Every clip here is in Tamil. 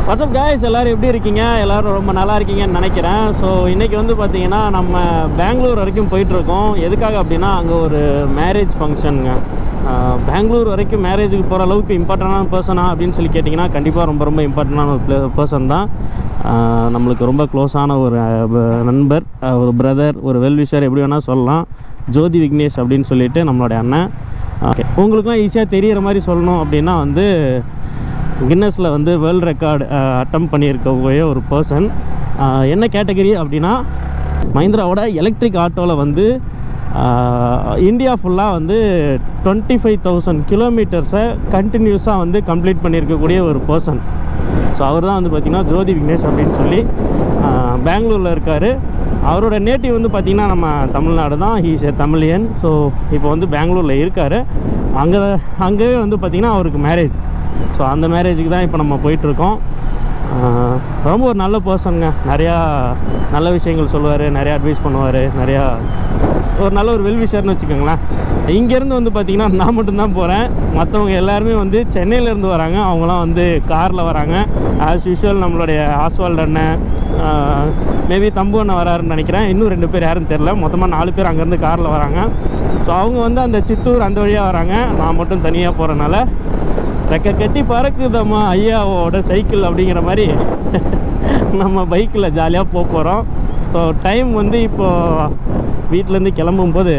What's up guys, எல்லாரும் எப்படி இருக்கீங்க? எல்லாரும் ரொம்ப நல்லா இருக்கீங்கன்னு நினைக்கிறேன். ஸோ இன்றைக்கி வந்து பார்த்தீங்கன்னா நம்ம பெங்களூர் வரைக்கும் போயிட்டுருக்கோம். எதுக்காக அப்படின்னா அங்கே ஒரு மேரேஜ் ஃபங்க்ஷனுங்க. பெங்களூர் வரைக்கும் மேரேஜுக்கு போகிற அளவுக்கு இம்பார்ட்டண்டான பர்சனா அப்படின்னு சொல்லி கேட்டிங்கன்னா கண்டிப்பாக ரொம்ப ரொம்ப இம்பார்ட்டண்டான ஒரு பர்சன் தான். நம்மளுக்கு ரொம்ப க்ளோஸான ஒரு நண்பர், ஒரு பிரதர், ஒரு வெல்விஷர், எப்படி வேணால் சொல்லலாம். ஜோதி விக்னேஷ் அப்படின்னு சொல்லிட்டு நம்மளுடைய அண்ணன். ஓகே, உங்களுக்குலாம் ஈஸியாக தெரிகிற மாதிரி சொல்லணும் அப்படின்னா வந்து கின்னஸில் வந்து வேர்ல்டு ரெக்கார்டு அட்டம் பண்ணியிருக்கக்கூடிய ஒரு பர்சன். என்ன கேட்டகரி அப்படின்னா மஹிந்திராவோட எலக்ட்ரிக் ஆட்டோவில் வந்து இந்தியா ஃபுல்லாக வந்து 25,000 கிலோமீட்டர்ஸை கண்டினியூஸாக வந்து கம்ப்ளீட் பண்ணியிருக்கக்கூடிய ஒரு பர்சன். ஸோ அவர் தான் வந்து பார்த்திங்கன்னா ஜோதி விக்னேஷ் அப்படின்னு சொல்லி பெங்களூரில் இருக்கார். அவரோட நேட்டிவ் வந்து பார்த்திங்கன்னா நம்ம தமிழ்நாடு தான். ஹீஸ் ஏ தமிழியன். ஸோ இப்போ வந்து பெங்களூரில் இருக்கார். அங்கேயே வந்து பார்த்திங்கன்னா அவருக்கு மேரேஜ். ஸோ அந்த மேரேஜுக்கு தான் இப்போ நம்ம போயிட்டுருக்கோம். ரொம்ப ஒரு நல்ல பர்சனுங்க. நிறையா நல்ல விஷயங்கள் சொல்லுவார், நிறையா அட்வைஸ் பண்ணுவார், நிறையா ஒரு நல்ல ஒரு வெல்விஷர்னு வச்சுக்கோங்களேன். இங்கேருந்து வந்து பார்த்திங்கன்னா நான் மட்டும்தான் போகிறேன். மற்றவங்க எல்லாருமே வந்து சென்னையிலேருந்து வராங்க. அவங்களாம் வந்து காரில் வராங்க. ஆஸ் யூஷுவல் நம்மளுடைய ஆஸ்வால்ட் அண்ணன், மேபி தம்பு அண்ணன் வராருன்னு நினைக்கிறேன். இன்னும் 2 பேர் யாருன்னு தெரில. மொத்தமாக 4 பேர் அங்கேருந்து காரில் வராங்க. ஸோ அவங்க வந்து அந்த சித்தூர் அந்த வழியாக வராங்க. நான் மட்டும் தனியாக போகிறனால ரெக்க கட்டி பறக்குதம்மா ஐயாவோட சைக்கிள் அப்படிங்கிற மாதிரி நம்ம பைக்கில் ஜாலியாக போகிறோம். ஸோ டைம் வந்து இப்போது வீட்டிலேருந்து கிளம்பும்போது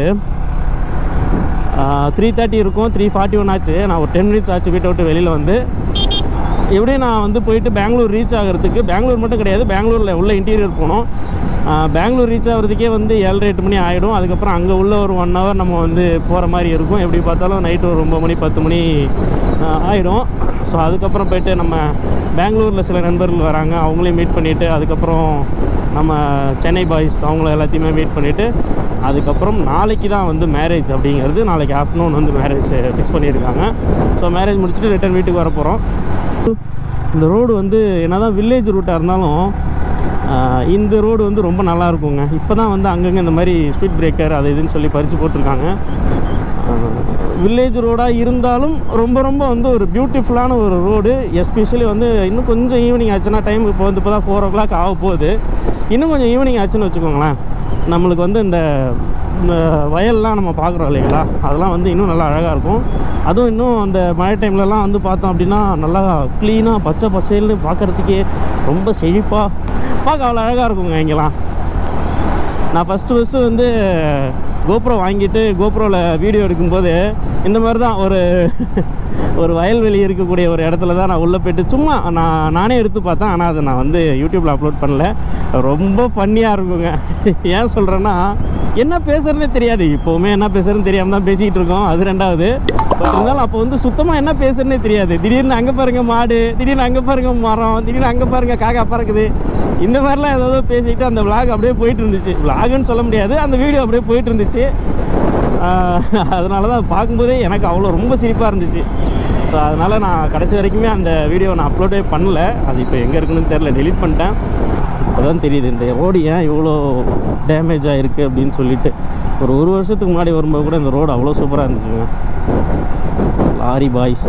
3:30 இருக்கும். 3:41 ஆச்சு. நான் ஒரு 10 மினிட்ஸ் ஆச்சு வீட்டை விட்டு வெளியில் வந்து. எப்படியும் நான் வந்து போயிட்டு பெங்களூர் ரீச் ஆகிறதுக்கு, பெங்களூர் மட்டும் கிடையாது, பெங்களூரில் உள்ள இன்டீரியர் போகணும். பெங்களூர் ரீச் ஆகிறதுக்கே வந்து 7-8 மணி ஆகிடும். அதுக்கப்புறம் அங்கே உள்ள ஒரு 1 hour நம்ம வந்து போகிற மாதிரி இருக்கும். எப்படி பார்த்தாலும் நைட்டு ஒரு 9 மணி 10 மணி ஆகிடும். ஸோ அதுக்கப்புறம் போய்ட்டு நம்ம பெங்களூரில் சில நண்பர்கள் வராங்க, அவங்களையும் மீட் பண்ணிவிட்டு, அதுக்கப்புறம் நம்ம சென்னை பாய்ஸ் அவங்கள எல்லாத்தையுமே மீட் பண்ணிவிட்டு, அதுக்கப்புறம் நாளைக்கு தான் வந்து மேரேஜ் அப்படிங்கிறது. நாளைக்கு ஆஃப்டர்நூன் வந்து மேரேஜ் ஃபிக்ஸ் பண்ணியிருக்காங்க. ஸோ மேரேஜ் முடிச்சுட்டு ரிட்டர்ன் வீட்டுக்கு வர போகிறோம். இந்த ரோடு வந்து என்ன தான் வில்லேஜ் ரூட்டாக இருந்தாலும் இந்த ரோடு வந்து ரொம்ப நல்லா இருக்குங்க. இப்போ தான் வந்து அங்கங்கே இந்த மாதிரி ஸ்பீட் பிரேக்கர் அது இதுன்னு சொல்லி பறித்து போட்டிருக்காங்க. வில்லேஜ் ரோடாக இருந்தாலும் ரொம்ப ரொம்ப வந்து ஒரு பியூட்டிஃபுல்லான ஒரு ரோடு. எஸ்பெஷலி வந்து இன்னும் கொஞ்சம் ஈவினிங் ஆச்சுன்னா, டைம் இப்போ வந்து இப்போ தான் 4 o'clock ஆக போகுது. இன்னும் கொஞ்சம் ஈவினிங் ஆச்சுன்னு வச்சுக்கோங்களேன், நம்மளுக்கு வந்து இந்த வயல்லாம் நம்ம பார்க்குறோம் இல்லைங்களா, அதெல்லாம் வந்து இன்னும் நல்லா அழகாக இருக்கும். அதுவும் இன்னும் அந்த மழை டைம்லலாம் வந்து பார்த்தோம் அப்படின்னா நல்லா க்ளீனாக பச்சை பசேல்னு பார்க்குறதுக்கே ரொம்ப செழிப்பாக பார்க்க அவ்வளோ அழகாக இருக்குங்க இங்கெல்லாம். நான் ஃபஸ்ட்டு வந்து கோப்ரோ வாங்கிட்டு கோப்ரோவில் வீடியோ எடுக்கும்போது இந்த மாதிரி தான் ஒரு வயல்வெளி இருக்கக்கூடிய ஒரு இடத்துல தான் நான் உள்ளே போய்ட்டு சும்மா நானே எடுத்து பார்த்தேன். ஆனால் அதை நான் வந்து யூடியூப்பில் அப்லோட் பண்ணல. ரொம்ப ஃபன்னியாக இருக்குங்க. ஏன் சொல்கிறேன்னா, என்ன பேசுகிறதுனே தெரியாது. இப்போவுமே என்ன பேசுகிறதுன்னு தெரியாமல் தான் பேசிக்கிட்டு இருக்கோம், அது ரெண்டாவது. பட் இருந்தாலும் அப்போ வந்து சுத்தமாக என்ன பேசுகிறதுனே தெரியாது. திடீர்னு அங்கே பாருங்கள் மாடு, திடீர்னு அங்கே பாருங்கள் மரம், திடீர்னு அங்கே பாருங்கள் காக்கா பறக்குது, இந்த மாதிரிலாம் ஏதாவது பேசிக்கிட்டு அந்த விளாக் அப்படியே போயிட்டு இருந்துச்சு. விளாகுன்னு சொல்ல முடியாது, அந்த வீடியோ அப்படியே போயிட்டு இருந்துச்சு. அதனால தான் பார்க்கும்போதே எனக்கு அவ்வளோ ரொம்ப சிரிப்பாக இருந்துச்சு. ஸோ அதனால் நான் கடைசி வரைக்குமே அந்த வீடியோவை நான் அப்லோடே பண்ணல. அது இப்போ எங்கே இருக்குன்னு தெரில, டெலீட் பண்ணிட்டேன். இப்போ தான் தெரியுது இந்த ரோடு ஏன் இவ்வளோ டேமேஜ் ஆகிருக்கு அப்படின்னு சொல்லிட்டு. ஒரு வருஷத்துக்கு முன்னாடி வரும்போது கூட இந்த ரோடு அவ்வளோ சூப்பராக இருந்துச்சுங்க. லாரி பாய்ஸ்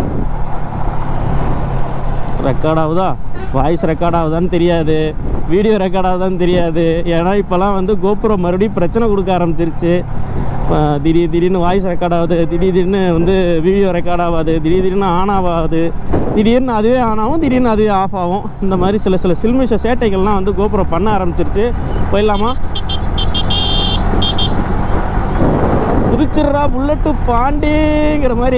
ரெக்கார்ட் ஆகுதா, வாய்ஸ் ரெக்கார்ட் ஆகுதான்னு தெரியாது, வீடியோ ரெக்கார்ட் ஆகுதான்னு தெரியாது. ஏன்னா இப்போலாம் வந்து கோப்ரோ மறுபடியும் பிரச்சனை கொடுக்க ஆரம்பிச்சிருச்சு. திடீர்னு வாய்ஸ் ரெக்கார்ட் ஆகுது, திடீர்னு வந்து வீடியோ ரெக்கார்ட் ஆகாது, திடீர்னு ஆன் ஆகாது, திடீர்னு அதுவே ஆன் ஆகும், திடீர்னு அதுவே ஆஃப் ஆகும். இந்த மாதிரி சில சில்மிஷ சேட்டைகள்லாம் வந்து கோப்ரோ பண்ண ஆரம்பிச்சிருச்சு. போயிடலாமா? புதுச்சிடுறா புல்லட்டு பாண்டிங்கிற மாதிரி.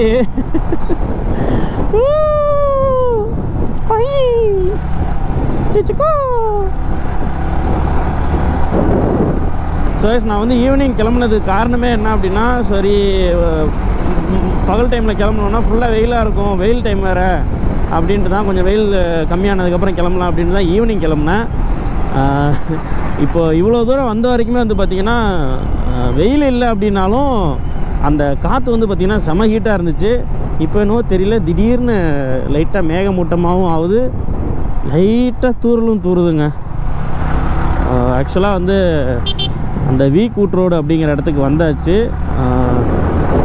ஸோ நான் வந்து ஈவினிங் கிளம்புனதுக்கு காரணமே என்ன அப்படின்னா, சரி பகல் டைமில் கிளம்புனோன்னா ஃபுல்லாக வெயிலாக இருக்கும், வெயில் டைம் வேறு அப்படின்ட்டு தான் கொஞ்சம் வெயில் கம்மியானதுக்கப்புறம் கிளம்பலாம் அப்படின்னு தான் ஈவினிங் கிளம்புனேன். இப்போது இவ்வளோ தூரம் வந்த வரைக்குமே வந்து பார்த்திங்கன்னா வெயில் இல்லை அப்படின்னாலும் அந்த காற்று வந்து பார்த்திங்கன்னா செம ஹீட்டாக இருந்துச்சு. இப்போ என்னவோ தெரியல, திடீர்னு லைட்டாக மேகமூட்டமாகவும் ஆகுது, லைட்டாக தூறலும் தூறுதுங்க. ஆக்சுவலாக வந்து அந்த வீக்கூட் ரோடு அப்படிங்கிற இடத்துக்கு வந்தாச்சு.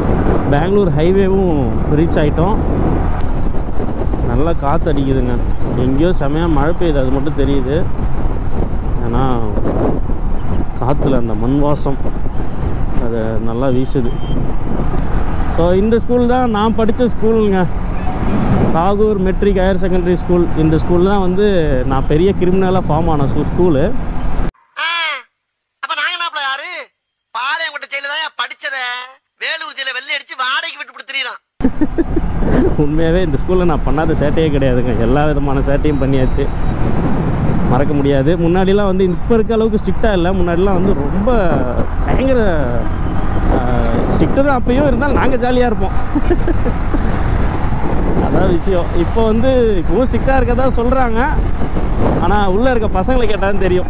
பெங்களூர் ஹைவேவும் ரீச் ஆகிட்டோம். நல்லா காற்று அடிக்குதுங்க. எங்கேயோ செமையாக மழை பெய்யுது, அது மட்டும் தெரியுது. ஏன்னா காற்றுல அந்த மண் வாசம் அது நல்லா வீசுது. ஸோ இந்த ஸ்கூல் தான் நான் படித்த ஸ்கூலுங்க, Tagore matric higher secondary school. இந்த ஸ்கூல் தான் வந்து நான் பெரிய கிரிமினலாக ஃபார்ம் ஆன ஸ்கூலு. உண்மையாகவே இந்த ஸ்கூலில் நான் பண்ணாத சேட்டையே கிடையாதுங்க. எல்லா விதமான சேட்டையும் பண்ணியாச்சு, மறக்க முடியாது. முன்னாடிலாம் வந்து இப்போ இருக்க அளவுக்கு ஸ்ட்ரிக்டாக இல்லை. முன்னாடிலாம் வந்து ரொம்ப பயங்கர ஸ்ட்ரிக்ட்டு தான் அப்பயும், இருந்தாலும் நாங்கள் ஜாலியாக இருப்போம். அதான் விஷயம். இப்போ வந்து இப்போவும் ஸ்ட்ரிக்டாக இருக்கதா சொல்கிறாங்க, ஆனால் உள்ளே இருக்க பசங்களை கேட்டாலும் தெரியும்.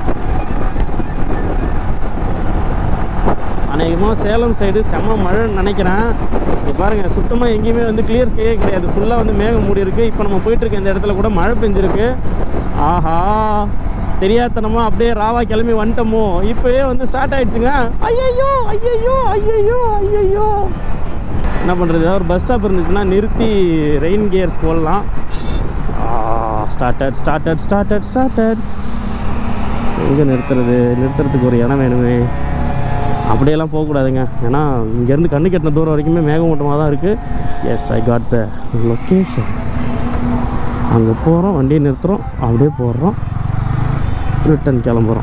அநேகமாக சேலம் சைடு செம்ம மழைன்னு நினைக்கிறேன். இப்போ பாருங்கள், சுத்தமாக எங்கேயுமே வந்து கிளியர் ஸ்கையே கிடையாது, ஃபுல்லாக வந்து மேகம் மூடி இருக்குது. இப்போ நம்ம போயிட்டுருக்க இந்த இடத்துல கூட மழை பெஞ்சிருக்கு. ஆஹா, தெரியாதனமா அப்படியே ராவா கிளம்பி வந்துட்டோமோ. இப்போயே வந்து ஸ்டார்ட் ஆகிடுச்சுங்க. ஐயையோ ஐயையோ ஐயையோ ஐயையோ, என்ன பண்ணுறது? ஒரு பஸ் ஸ்டாப் இருந்துச்சுன்னா நிறுத்தி ரெயின் கியர்ஸ் போடலாம். Started started started started. எங்கே நிறுத்துறதுக்கு ஒரு இடம் வேணுமே. அப்படியெல்லாம் போகக்கூடாதுங்க, ஏன்னா இங்கேருந்து கண்ணு கட்டின தூரம் வரைக்குமே மேகமூட்டமாக தான் இருக்குது. Yes, I got the location. அங்கே போகிறோம், வண்டியை நிறுத்துகிறோம், அப்படியே போடுறோம், ரிட்டன் கிளம்புறோம்.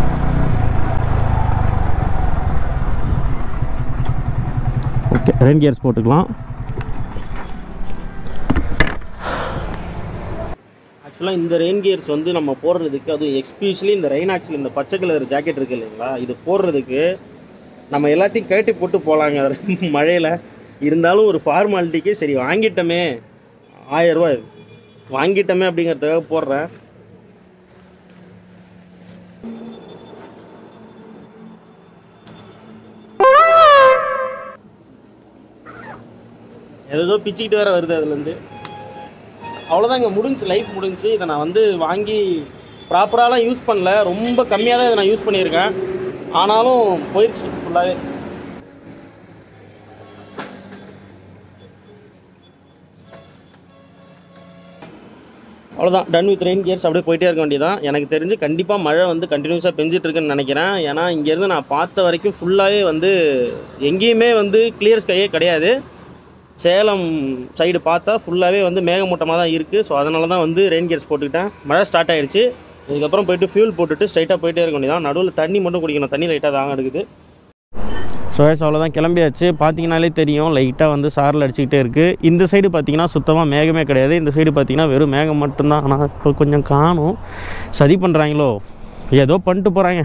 ஓகே, ரெயின் கியர்ஸ் போட்டுக்கலாம். ஆக்சுவலாக இந்த ரெயின் கியர்ஸ் வந்து நம்ம போடுறதுக்கு, அதுவும் எஸ்பெஷலி இந்த ரைனாக்ஸில் இந்த பச்சை கலர் ஜாக்கெட் இருக்குது இல்லைங்களா, இது போடுறதுக்கு நம்ம எல்லாத்தையும் கட்டி போட்டு போகலாங்க மழையில். இருந்தாலும் ஒரு ஃபார்மாலிட்டிக்கு சரி வாங்கிட்டோமே, 1000 ரூபா வாங்கிட்டோமே அப்படிங்கிறதுக்காக போடுறேன். ஏதோ பிச்சுக்கிட்டு வேறு வருது அதுலேருந்து. அவ்வளோதாங்க, முடிஞ்சு, லைஃப் முடிஞ்சு. இதை நான் வந்து வாங்கி ப்ராப்பராலாம் யூஸ் பண்ணல, ரொம்ப கம்மியாக தான் இதை நான் யூஸ் பண்ணியிருக்கேன். ஆனாலும் போயிடுச்சு ஃபுல்லாகவே. அவ்வளோதான், டன் வித் ரெயின் கியர்ஸ். அப்படியே போயிட்டே இருக்க வேண்டியதான். எனக்கு தெரிஞ்சு கண்டிப்பாக மழை வந்து கண்டினியூஸாக பெஞ்சிட்ருக்குன்னு நினைக்கிறேன். ஏன்னா இங்கேருந்து நான் பார்த்த வரைக்கும் ஃபுல்லாகவே வந்து எங்கேயுமே வந்து கிளியர் ஸ்கையே கிடையாது. சேலம் சைடு பார்த்தா ஃபுல்லாகவே வந்து மேகமூட்டமாக தான் இருக்குது. ஸோ அதனால தான் வந்து ரெயின் கியர்ஸ் போட்டுக்கிட்டேன். மழை ஸ்டார்ட் ஆகிடுச்சு. இதுக்கப்புறம் போய்ட்டு ஃபியூல் போட்டுட்டு ஸ்ட்ரைட்டாக போயிட்டே இருக்க வேண்டியதான். நடுவில் தண்ணி மட்டும் குடிக்கணும், தண்ணி லைட்டாக தாங்க எடுக்குது. ஸோ அவ்வளோதான், கிளம்பியாச்சு. பார்த்தீங்கனாலே தெரியும், லைட்டாக வந்து சாரல் அடிச்சுக்கிட்டே இருக்குது. இந்த சைடு பார்த்தீங்கன்னா சுத்தமாக மேகமே கிடையாது. இந்த சைடு பார்த்தீங்கன்னா வெறும் மேகம் மட்டும்தான். ஆனால் இப்போ கொஞ்சம் காணும், சதி பண்ணுறாங்களோ ஏதோ பண்ணிட்டு போகிறாங்க.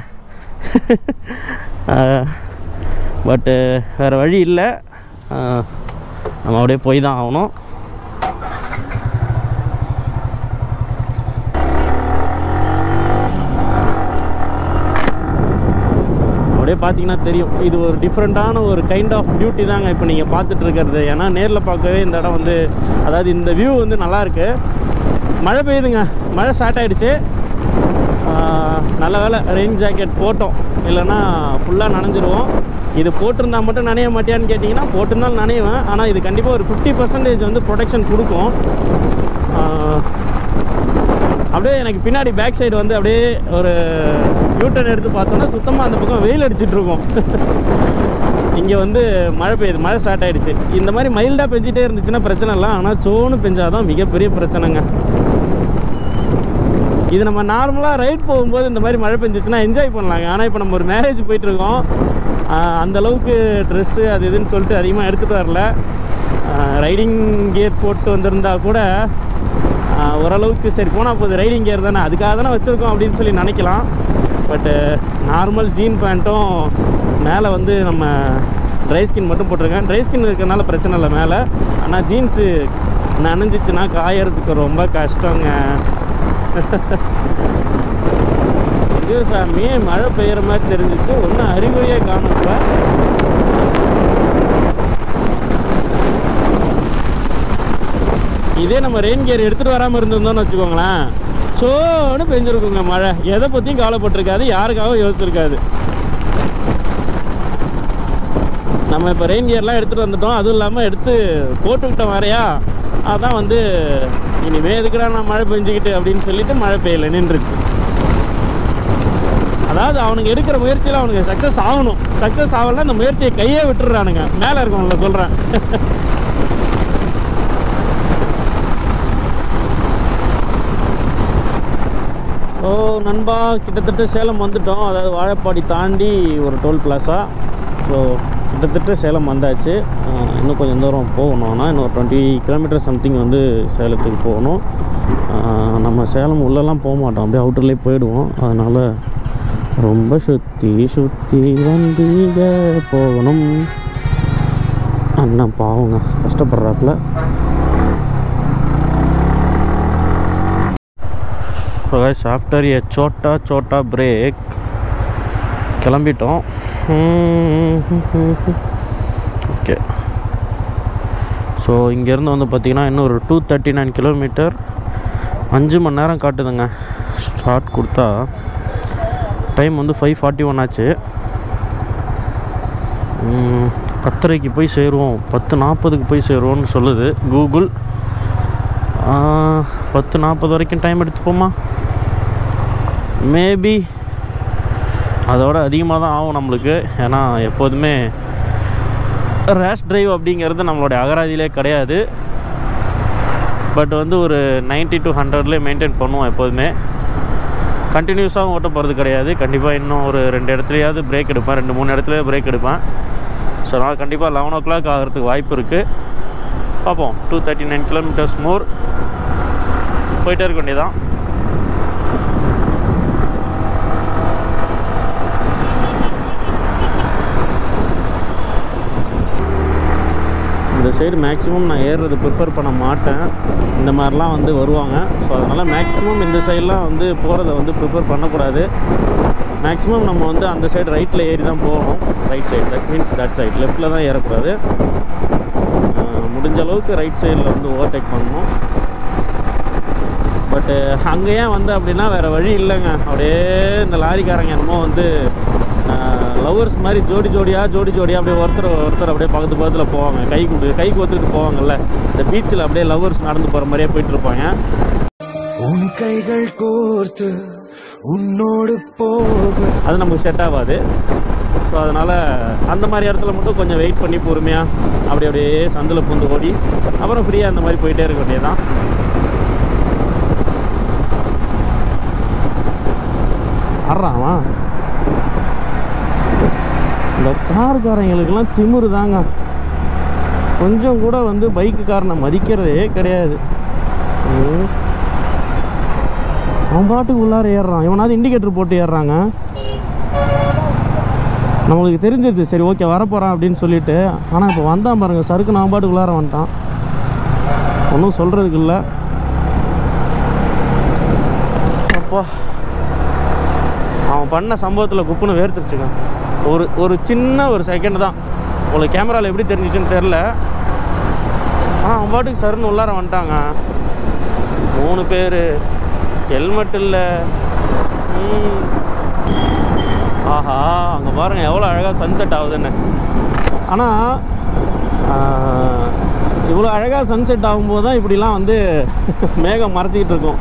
பட்டு வேறு வழி இல்லை, நம்ம அப்படியே போய் தான் ஆகணும். அப்படியே பார்த்தீங்கன்னா தெரியும், இது ஒரு டிஃப்ரெண்ட்டான ஒரு கைண்ட் ஆஃப் பியூட்டி தாங்க இப்போ நீங்கள் பார்த்துட்டு இருக்கிறது. ஏன்னா நேரில் பார்க்கவே இந்த இடம் வந்து, அதாவது இந்த வியூ வந்து நல்லாயிருக்கு. மழை பெய்யுதுங்க, மழை ஸ்டார்ட் ஆகிடுச்சு. நல்ல வேலை ரெயின் ஜாக்கெட் போட்டோம், இல்லைன்னா ஃபுல்லாக நனைஞ்சிருவோம். இது போட்டிருந்தா மட்டும் நனைய மாட்டியான்னு கேட்டிங்கன்னா போட்டிருந்தாலும் நனைவேன். ஆனால் இது கண்டிப்பாக ஒரு 50% வந்து ப்ரொடெக்ஷன் கொடுக்கும். அப்படியே எனக்கு பின்னாடி பேக் சைடு வந்து அப்படியே ஒரு யூட்டன் எடுத்து பார்த்தோன்னா சுத்தமாக அந்த பக்கம் வெயில் அடிச்சிட்ருக்கோம். இங்கே வந்து மழை பெய்யுது, மழை ஸ்டார்ட் ஆகிடுச்சு. இந்த மாதிரி மைல்டாக பெஞ்சிட்டே இருந்துச்சுன்னா பிரச்சனை இல்லை, ஆனால் சோன்னு பெஞ்சாதான் மிகப்பெரிய பிரச்சனைங்க. இது நம்ம நார்மலாக ரைட் போகும்போது இந்த மாதிரி மழை பெஞ்சிச்சுன்னா என்ஜாய் பண்ணலாங்க. ஆனால் இப்போ நம்ம ஒரு மேரேஜ் போயிட்டுருக்கோம், அந்தளவுக்கு ட்ரெஸ்ஸு அது இதுன்னு சொல்லிட்டு அதிகமாக எடுத்துகிட்டு வரல. ரைடிங் கியர் போட்டு வந்திருந்தா கூட ஓரளவுக்கு சரி போனால் போகுது, ரைடிங் கியர் தானே, அதுக்காக தானே வச்சுருக்கோம் அப்படின்னு சொல்லி நினைக்கலாம். பட்டு நார்மல் ஜீன் பேண்ட்டும் மேலே வந்து நம்ம ட்ரை ஸ்கின் மட்டும் போட்டிருக்கேன். ட்ரை ஸ்கின் இருக்கிறனால பிரச்சனை இல்லை மேலே. ஆனால் ஜீன்ஸு நனைஞ்சிச்சுன்னா காயறதுக்கு ரொம்ப கஷ்டங்க. இது சாமி மழை பெய்கிற மாதிரி தெரிஞ்சிச்சு, ஒன்றும் அறிகுறியே காணும். இப்போ இதே நம்ம ரெயின் கியர் எடுத்துகிட்டு வராமல் இருந்திருந்தோம்னு வச்சுக்கோங்களேன், சோன்னு பெஞ்சிருக்குங்க மழை. எதை பற்றியும் கவலைப்பட்டிருக்காது, யாருக்காகவும் யோசிச்சிருக்காது. நம்ம இப்போ ரெயின் கியர்லாம் எடுத்துகிட்டு வந்துட்டோம், அதுவும் இல்லாமல் எடுத்து போட்டுக்கிட்டோம் வேறையா. அதான் வந்து இனிமேல் எதுக்குடா நான் மழை பெஞ்சிக்கிட்டு அப்படின்னு சொல்லிட்டு மழை பெய்யலை, நின்றுச்சு. அதாவது அவனுக்கு எடுக்கிற முயற்சியில் அவனுக்கு சக்ஸஸ் ஆகணும். சக்ஸஸ் ஆகலைன்னா அந்த முயற்சியை கையே விட்டுறானுங்க. மேலே இருக்கவங்கள சொல்கிறேன். ஓ நண்பா, கிட்டத்தட்ட சேலம் வந்துட்டோம். அதாவது வாழைப்பாடி தாண்டி ஒரு டோல் பிளாஸா. ஸோ கிட்டத்தட்ட சேலம் வந்தாச்சு. இன்னும் கொஞ்சம் தூரம் போகணும்னா இன்னும் 20 கிலோமீட்டர் சம்திங் வந்து சேலத்துக்கு போகணும். நம்ம சேலம் உள்ளெல்லாம் போக மாட்டோம், அப்படியே அவுட்டர்லேயே போயிடுவோம். அதனால் ரொம்ப சுற்றி சுற்றி வந்தீங்க போகணும். அண்ணன் பாவங்க கஷ்டப்படுறாப்புல. ஆஃப்டர் ஏ சோட்டா பிரேக் கிளம்பிட்டோம். ஓகே, ஸோ இங்கேருந்து வந்து பார்த்திங்கன்னா இன்னும் ஒரு 239 கிலோமீட்டர், 5 மணி நேரம் காட்டுதுங்க. ஸ்டார்ட் கொடுத்தா டைம் வந்து 5:41 ஆச்சு. 10:30க்கு போய் சேருவோம், 10:40க்கு போய் சேருவோம்னு சொல்லுது கூகுள். 10:40 வரைக்கும் டைம் எடுத்துப்போமா? மேபி அதோட அதிகமாக தான் ஆகும் நம்மளுக்கு. ஏன்னா எப்போதுமே ரேஷ் டிரைவ் அப்படிங்கிறது நம்மளுடைய அகராதியிலே கிடையாது. பட் வந்து ஒரு 90 to 100 மெயின்டைன் பண்ணுவோம் எப்போதுமே. கண்டினியூஸாகவும் ஓட்ட போகிறது கிடையாது. கண்டிப்பாக இன்னும் ஒரு 2 இடத்துலையாவது பிரேக் எடுப்பேன், 2-3 இடத்துல பிரேக் எடுப்பேன். ஸோ நான் கண்டிப்பாக 11 o'clock ஆகிறதுக்கு வாய்ப்பு இருக்குது. பார்ப்போம். 239 கிலோமீட்டர்ஸ் மோர் போயிட்டே இருக்க வேண்டியதான். இந்த சைடு மேக்ஸிமம் நான் ஏறுறது ப்ரிஃபர் பண்ண மாட்டேன். இந்த மாதிரிலாம் வந்து வருவாங்க. ஸோ அதனால் மேக்ஸிமம் இந்த சைடெலாம் வந்து போகிறத வந்து ப்ரிஃபர் பண்ணக்கூடாது. மேக்ஸிமம் நம்ம வந்து அந்த சைடு ரைட்டில் ஏறி தான் போகணும். Right side, that means that side, லெஃப்ட்டில் தான் ஏறக்கூடாது. முடிஞ்ச அளவுக்கு ரைட் சைடில் வந்து ஓவர்டேக் பண்ணணும். பட்டு அங்கே ஏன் வந்து அப்படின்னா வேறு வழி இல்லைங்க. அப்படியே இந்த லாரிக்காரங்க என்னமோ வந்து லவ்வர்ஸ் மாதிரி ஜோடி ஜோடியாக அப்படியே ஒருத்தர் அப்படியே பக்கத்தில் போவாங்க. கை கோத்துக்கிட்டு போவாங்கல்ல, இந்த பீச்சில் அப்படியே லவ்வர்ஸ் நடந்து போகிற மாதிரியே போயிட்டு இருப்பாங்க. உன் கைகள் கோர்த்து உன்னோடு போக அது நமக்கு செட் ஆகாது. ஸோ அதனால் அந்த மாதிரி இடத்துல மட்டும் கொஞ்சம் வெயிட் பண்ணி பொறுமையாக அப்படியே சந்தில் பூந்து ஓடி அப்புறம் ஃப்ரீயாக அந்த மாதிரி போயிட்டே இருக்க வேண்டியதான். ஆடுறான் இந்த காருக்காரங்களுக்கெல்லாம் திமிரு தாங்க. கொஞ்சம் கூட வந்து பைக்குக்காரனை மதிக்கிறதே கிடையாது. அவன் பாட்டுக்கு உள்ளார ஏறுறான். இவனாவது இண்டிகேட்டர் போட்டு ஏறுறாங்க. நம்மளுக்கு தெரிஞ்சிருச்சு, சரி ஓகே வரப்போகிறான் அப்படின்னு சொல்லிட்டு. ஆனால் இப்போ வந்தான் பாருங்கள், சருக்கு நான் பாட்டுக்கு உள்ளார வந்துட்டான். ஒன்றும் சொல்கிறதுக்கு இல்லை. அப்பா அவன் பண்ண சம்பவத்தில் குப்புன்னு வேர்த்துருச்சுங்க. ஒரு சின்ன ஒரு செகண்ட் தான். உங்களுக்கு கேமராவில் எப்படி தெரிஞ்சிச்சுன்னு தெரில. ஆனால் அவன் பாட்டுக்கு சருன்னு உள்ளார வந்துட்டாங்க. 3 பேர், ஹெல்மெட் இல்லை. ஆஹா, அங்கே பாருங்கள் எவ்வளோ அழகாக சன்செட் ஆகுதுன்னு. ஆனால் இவ்வளோ அழகாக சன்செட் ஆகும்போது தான் இப்படிலாம் வந்து மேகம் மறைச்சிக்கிட்டு இருக்கும்.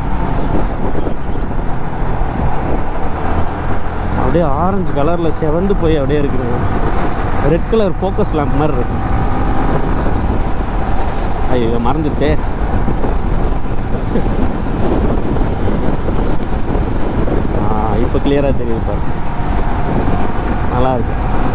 அப்படியே ஆரஞ்சு கலரில் செவந்து போய் அப்படியே இருக்குதுங்க. ரெட் கலர் ஃபோக்கஸ் லேம்ப் மாதிரி இருக்கு. ஐயோ மறந்துச்சே. இப்போ கிளியராக தெரியுது பாரு, நல்லா இருக்கு.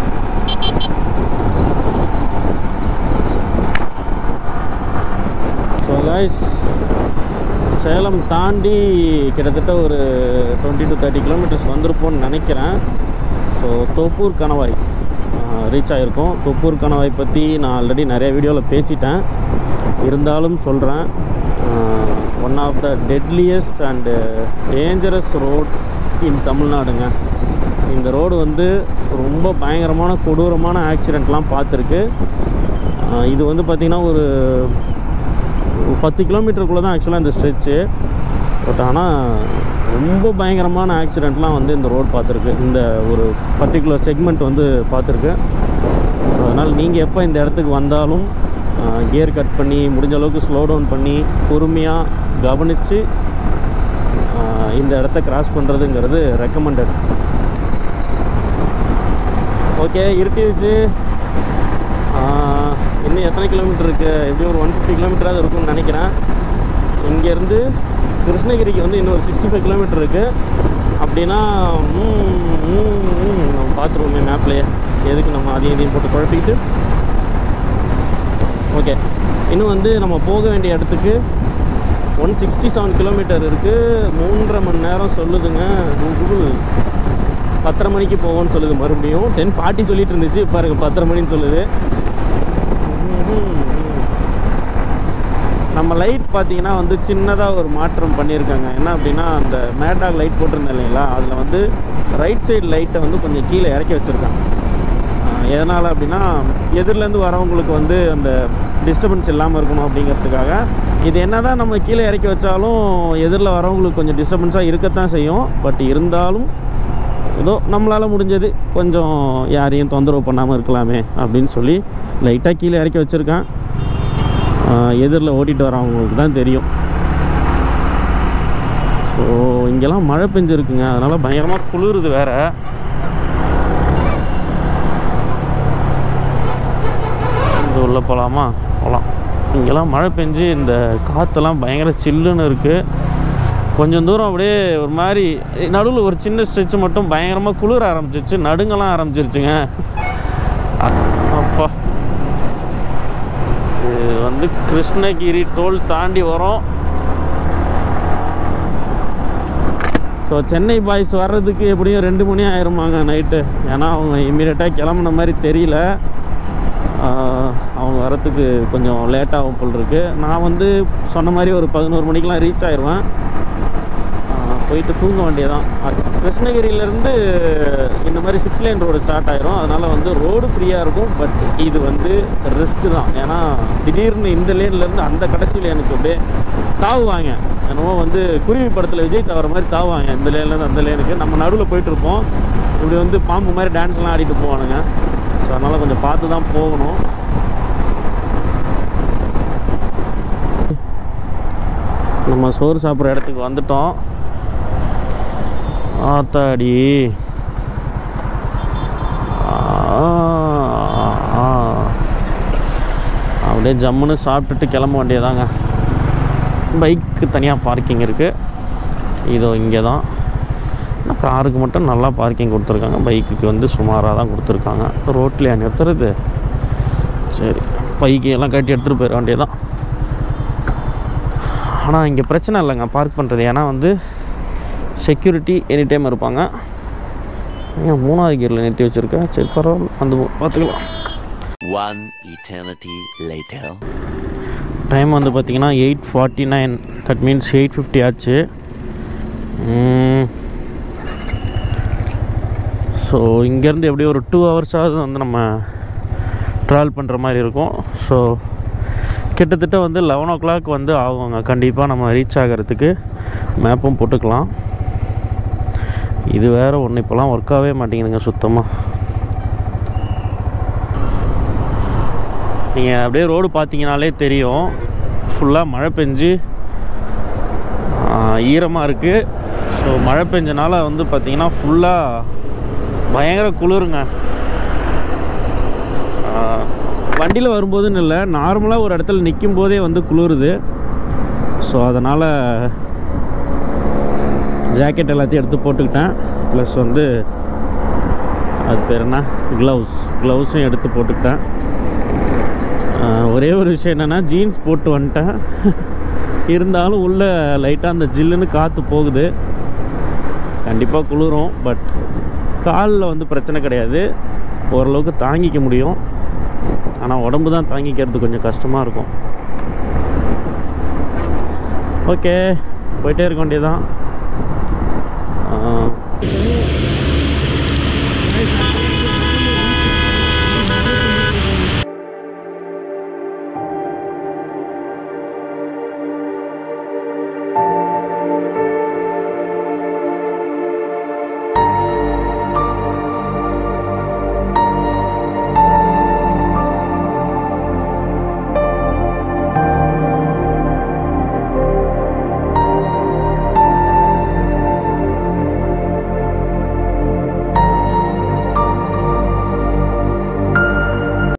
ஸோ கைஸ், சேலம் தாண்டி கிட்டத்தட்ட ஒரு 20 to 30 கிலோமீட்டர்ஸ் வந்திருப்போம்னு நினைக்கிறேன். ஸோ தோப்பூர் கணவாய் ரீச் ஆகிருக்கோம். தோப்பூர் கணவாய் பற்றி நான் ஆல்ரெடி நிறைய வீடியோவில் பேசிட்டேன், இருந்தாலும் சொல்கிறேன். One of the deadliest and dangerous road in தமிழ்நாடுங்க. இந்த ரோடு வந்து ரொம்ப பயங்கரமான கொடூரமான ஆக்சிடெண்ட்லாம் பார்த்துருக்கு. இது வந்து பார்த்திங்கன்னா ஒரு 10 கிலோமீட்டருக்குள்ளே தான் ஆக்சுவலாக இந்த ஸ்ட்ரெச்சு. பட் ஆனால் ரொம்ப பயங்கரமான ஆக்சிடெண்ட்லாம் வந்து இந்த ரோடு பார்த்துருக்கு. இந்த ஒரு பர்டிகுலர் செக்மெண்ட் வந்து பார்த்துருக்கு. ஸோ அதனால் நீங்கள் எப்போ இந்த இடத்துக்கு வந்தாலும் கியர் கட் பண்ணி முடிஞ்ச அளவுக்கு ஸ்லோ டவுன் பண்ணி பொறுமையாக கவனித்து இந்த இடத்த கிராஸ் பண்ணுறதுங்கிறது ரெக்கமெண்டட். ஓகே, இருட்டிடுச்சு. இன்னும் எத்தனை கிலோமீட்டர் இருக்குது? எப்படியும் ஒரு 150 கிலோமீட்டராக இருக்கும்னு நினைக்கிறேன். இங்கேருந்து கிருஷ்ணகிரிக்கு வந்து இன்னொரு 65 கிலோமீட்டர் இருக்குது. அப்படின்னா நம்ம பார்த்துருவோமே மேப்லேயே, எதுக்கு நம்ம அதையும் இதையும் போட்டு குழப்பிக்கிட்டு. ஓகே, இன்னும் வந்து நம்ம போக வேண்டிய இடத்துக்கு 167 கிலோமீட்டர் இருக்குது. 3.5 மணி நேரம் சொல்லுதுங்க கூகுள். 10:30 மணிக்கு போவோம்னு சொல்லுது. மறுபடியும் 10:40 சொல்லிட்டு இருந்துச்சு, பாருங்க 10:30 மணின்னு சொல்லுது. நம்ம லைட் பார்த்தீங்கன்னா வந்து சின்னதாக ஒரு மாற்றம் பண்ணியிருக்காங்க. என்ன அப்படின்னா, அந்த மேடாக் லைட் போட்டிருந்தேன் இல்லைங்களா, அதில் வந்து ரைட் சைடு லைட்டை வந்து கொஞ்சம் கீழே இறக்கி வச்சுருக்காங்க. எதனால் அப்படின்னா, எதிர்லேருந்து வரவங்களுக்கு வந்து அந்த டிஸ்டர்பன்ஸ் இல்லாமல் இருக்கணும் அப்படிங்கிறதுக்காக. இது என்ன தான் நம்ம கீழே இறக்கி வச்சாலும் எதிரில் வரவங்களுக்கு கொஞ்சம் டிஸ்டர்பன்ஸாக இருக்கத்தான் செய்யும். பட் இருந்தாலும் ஏதோ நம்மளால் முடிஞ்சது கொஞ்சம் யாரையும் தொந்தரவு பண்ணாமல் இருக்கலாமே அப்படின்னு சொல்லி லைட்டாக கீழே இறக்கி வச்சுருக்கேன். எதிரில் ஓட்டிகிட்டு வரவங்களுக்கு தான் தெரியும். ஸோ இங்கெல்லாம் மழை பெஞ்சிருக்குங்க, அதனால் பயங்கரமாக குளிருது வேறு. இங்கே உள்ளே போகலாமா? போகலாம். இங்கெல்லாம் மழை பெஞ்சு இந்த காற்றெல்லாம் பயங்கர சில்லுன்னு இருக்குது. கொஞ்சம் தூரம் அப்படியே ஒரு மாதிரி நடுவில் ஒரு சின்ன ஸ்ட்ரெச்சு மட்டும் பயங்கரமாக குளிர ஆரம்பிச்சிருச்சு, நடுங்கலாம் ஆரம்பிச்சிருச்சுங்க. அப்பா, இது வந்து கிருஷ்ணகிரி டோல் தாண்டி வரோம். ஸோ சென்னை பாய்ஸ் வர்றதுக்கு எப்படியும் 2 மணி ஆயிருமாங்க நைட்டு. ஏன்னா அவங்க இம்மீடியட்டாக கிளம்புன மாதிரி தெரியல. அவங்க வரத்துக்கு கொஞ்சம் லேட்டாகும் போல் இருக்குது. நான் வந்து சொன்ன மாதிரி ஒரு 11 மணிக்கெலாம் ரீச் ஆயிடுவேன். போயிட்டு தூங்க வேண்டியதான். கிருஷ்ணகிரியிலேருந்து இந்த மாதிரி 6 லேன் ரோடு ஸ்டார்ட் ஆயிரும். அதனால் வந்து ரோடு ஃப்ரீயாக இருக்கும். பட் இது வந்து ரிஸ்க்கு தான். ஏன்னா திடீர்னு இந்த லேன்லேருந்து அந்த கடைசி லேனுக்கு அப்படியே தாவுவாங்க. என்னவோ வந்து குருவி படத்தில் விஜய் தவற மாதிரி தாவுவாங்க. இந்த லேன்லேருந்து அந்த லேனுக்கு நம்ம நடுவில் போயிட்டுருப்போம். இப்படி வந்து பாம்பு மாதிரி டான்ஸ்லாம் ஆடிட்டு போவானுங்க. ஸோ அதனால் கொஞ்சம் பார்த்து தான் போகணும். நம்ம சோறு சாப்பிட்ற இடத்துக்கு வந்துட்டோம். ஆத்தாடி, அப்படியே ஜம்முன்னு சாப்பிட்டுட்டு கிளம்ப வேண்டியதாங்க. பைக்கு தனியாக பார்க்கிங் இருக்குது. இதோ இங்கே தான். ஆனால் காருக்கு மட்டும் நல்லா பார்க்கிங் கொடுத்துருக்காங்க. பைக்குக்கு வந்து சுமாராக தான் கொடுத்துருக்காங்க. ரோட்லேயே நிறுத்துறது. சரி, பைக்கு எல்லாம் கட்டி எடுத்துகிட்டு போயிட வேண்டியதான். ஆனால் இங்கே பிரச்சனை இல்லைங்க பார்க் பண்ணுறது. ஏன்னா வந்து செக்யூரிட்டி எனி டைம் இருப்பாங்க. ஏன் 3வது கியரில் நிறுத்தி வச்சுருக்கேன். சரி, பரவாயில்ல, அந்த பார்த்துக்கலாம். டைம் வந்து பார்த்திங்கன்னா 8:49. தட் மீன்ஸ் 8:50 ஆச்சு. ஸோ இங்கேருந்து எப்படியும் ஒரு 2 ஹவர்ஸாவது வந்து நம்ம ட்ராவல் பண்ணுற மாதிரி இருக்கும். ஸோ கிட்டத்தட்ட வந்து 11 o'clock வந்து ஆகுங்க கண்டிப்பாக நம்ம ரீச் ஆகிறதுக்கு. மேப்பும் போட்டுக்கலாம். இது வேறு ஒன்று இப்போலாம் ஒர்க்காகவே மாட்டேங்குதுங்க சுத்தமாக. நீங்கள் அப்படியே ரோடு பார்த்தீங்கனாலே தெரியும், ஃபுல்லாக மழை பெஞ்சு ஈரமாக இருக்குது. ஸோ மழை பெஞ்சனால வந்து பார்த்திங்கன்னா ஃபுல்லாக பயங்கர குளிருங்க. வண்டியில் வரும்போதுன்னு இல்லை, நார்மலாக ஒரு இடத்துல நிற்கும் போதே வந்து குளிருது. ஸோ அதனால் ஜாக்கெட் எல்லாத்தையும் எடுத்து போட்டுக்கிட்டேன். ப்ளஸ் வந்து அது பேர் என்ன, க்ளவுஸும் எடுத்து போட்டுக்கிட்டேன். ஒரே ஒரு விஷயம் என்னென்னா, ஜீன்ஸ் போட்டு வந்துட்டேன். இருந்தாலும் உள்ளே லைட்டாக அந்த ஜில்லுன்னு காற்று போகுது. கண்டிப்பாக குளிரும். பட் காலில் வந்து பிரச்சனை கிடையாது, ஓரளவுக்கு தாங்கிக்க முடியும். ஆனால் உடம்பு தான் தாங்கிக்கிறது கொஞ்சம் கஷ்டமாக இருக்கும். ஓகே, போயிட்டே இருக்க வேண்டியதான்.